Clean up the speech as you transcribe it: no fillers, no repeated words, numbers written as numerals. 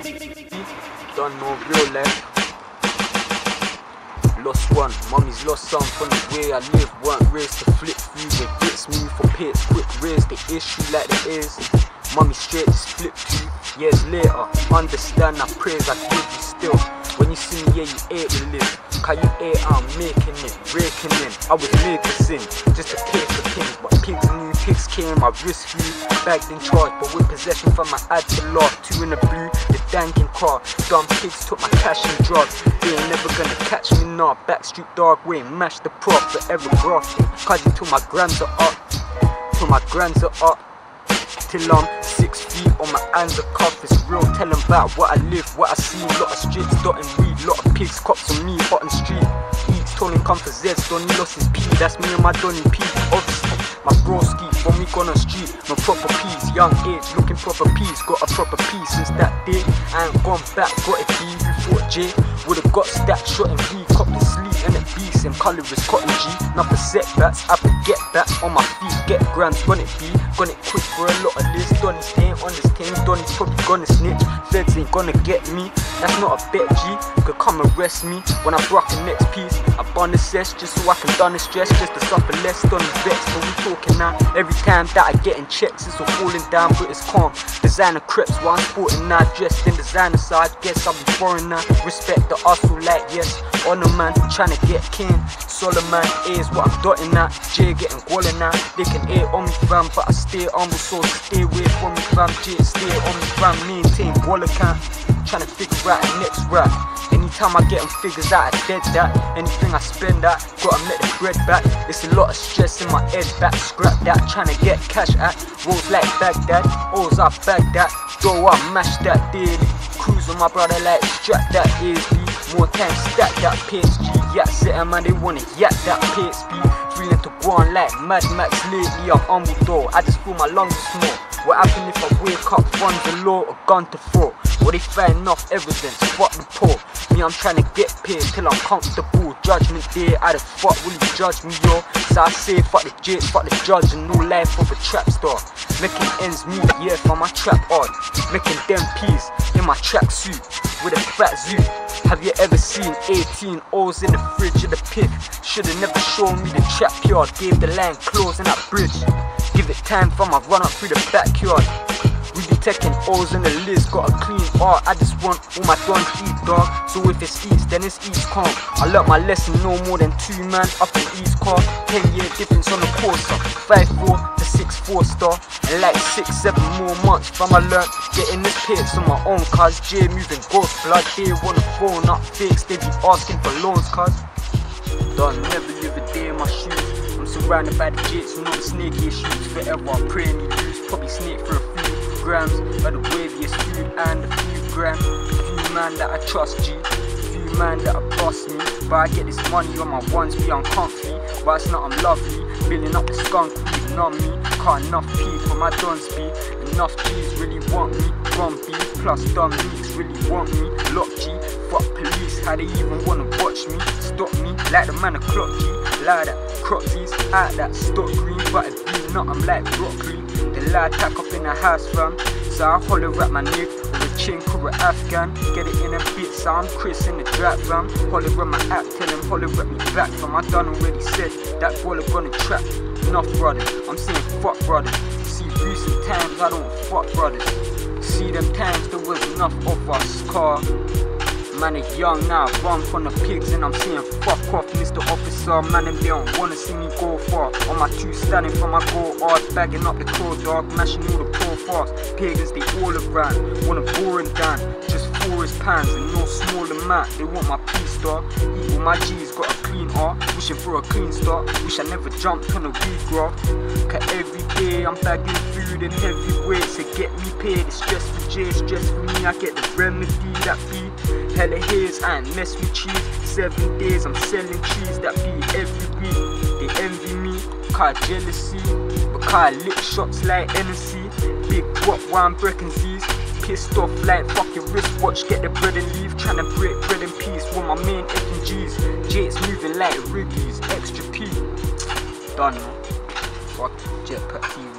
Done no real life. Lost one, mummy's lost some from the way I live. Weren't raised to flip through the bits, move for pits, quick raise the issue like it is. Mummy straight just flip through. Years later, understand I praise I give you still. When you see me, yeah, you ate the live. Cause you ate, I'm making it, breaking in. I was made to sin, just to pay for things. But pigs knew, pigs came, I risk you. Bagged in charge, but with possession from my ad to law. 2 in the blue, the danking car. Dumb pigs took my cash and drugs. They ain't never gonna catch me now. Backstreet dog way, mash the prop, forever grafting. Cause you till my grams are up, till my grams are up. Till I'm 6 feet on my hands are cuff. It's real, tell them about what I live, what I see. Lot of streets, dotting weed, lot of pigs, cops on me, hot on street. Eats, told him come for Zeds, Donny lost his P. That's me and my Donny P. Obviously, my broski, from me gone on street, no proper peas. Young age, looking proper peas, got a proper piece since that day. I ain't gone back, got it B. You thought J would've got stacked, shot and B. Copped the sleep and it B. Same colour as cotton G. Nothing setbacks, I forget that on my feet. Get grams, gonna it be, gonna it quick for a lot of this. Donny's staying on this team, Donny's probably gonna snitch. Feds ain't gonna get me, that's not a bet G. Could come arrest me when I broke the next piece. I bond the cess just so I can done the stress, just to suffer less. Donny's vexed, but we talking now. Every time that I get in checks, it's all falling down, but it's calm. Designer creps while I'm sporting now, dressed in designer, so I guess I'll be foreign now. Respect the hustle like yes, honor man, trying to get kin. Solomon A is what I'm dotting at. J getting gwalling now. They can air on me fam, but I stay humble, so stay away from me fam. J stay on me fam, maintain wall account. Trying to figure out the next rap. Anytime I get them figures out, I dead that. Anything I spend that, gotta make the bread back. It's a lot of stress in my head back. Scrap that, trying to get cash at. Rolls like Baghdad, O's I bag that. Though I mash that daily. Cruise with my brother like strap that ASB. More time stack that PSG. Yak sitting man, they wanna yak that PSP. Feeling to go on like Mad Max lately. I'm humble though, I just feel my lungs are small. What happen if I wake up, funds the law, a gun to throw? Well, they find enough evidence, fuck the poor. Me, I'm trying to get paid till I'm comfortable. Judgment day, how the fuck will you judge me, yo? So I say fuck the jit, fuck the judge, and no life of a trap star. Making ends meet, yeah, for my trap hard. Making them peas in my track suit with a fat zoo. Have you ever seen 18 O's in the fridge of the pig? Should've never shown me the trap yard. Gave the line closing that bridge. Give it time for my run up through the backyard. We be taking O's in the list, got a clean art. I just want all my dons eat, dog. So if it's East, then it's East calm. I learnt my lesson, no more than 2 man up in East car. 10-year difference on the course, 5-4 to 6-4 star. And like 6-7 more months from I learnt getting this pits on my own. Cause J moving ghost blood, they wanna phone up fixed. They be asking for loans, cause done never live a day in my shoes. I'm surrounded by the jits, not the snaky issues. Forever I pray and use, probably snake for a few grams of the waviest food and a few grams. Few man that I trust G, few man that I bust me. But I get this money on my ones, be uncomfy. But it's not I'm lovely, building up the skunk weed on me. Can't enough P for my dons be. Enough G's really want me. Grumpy plus dumb leaks really want me. Lock G, fuck police, how they even wanna watch me. Stop me like the man a clock G. Lie that Croxies, out that stock green. But it be not, I'm like broccoli. The lie tack up in the house fam. So I holler at my nigga with a chink or a Afghan. Get it in a bit, so I'm Chris in the drag fam. Holler at my app, tell him holler at me back fam. I done already said that baller gonna trap. Enough brothers, I'm saying fuck brothers. See recent times I don't fuck brothers. See them times there was enough of us, car. Man is young now, run from the pigs and I'm saying fuck off Mr. Officer. Man and they don't wanna see me go far. On my 2 standing for my goal hard. Bagging up the crow dog, mashing all the poor fast. Pagans they all around, want a boring down. Just 4 is pounds and no small amount. They want my peace dog, eat all my G's, got a clean heart. Wishing for a clean start, wish I never jumped on a weed graph. Cause every day I'm bagging food in heavy weights to get me paid. It's stress for J, stress for me, I get the remedy that be. Hella hairs, I ain't mess with cheese. 7 days I'm selling cheese that be every week. They envy me, cause jealousy. But cause I lick shots like NSC. Big guap while I'm breaking Z's. Pissed off like fuck your wristwatch, get the bread and leave. Tryna break bread in peace with my main F and G's. J's moving like Wrigley's, extra P. Done man. Fuck Jetpack TV.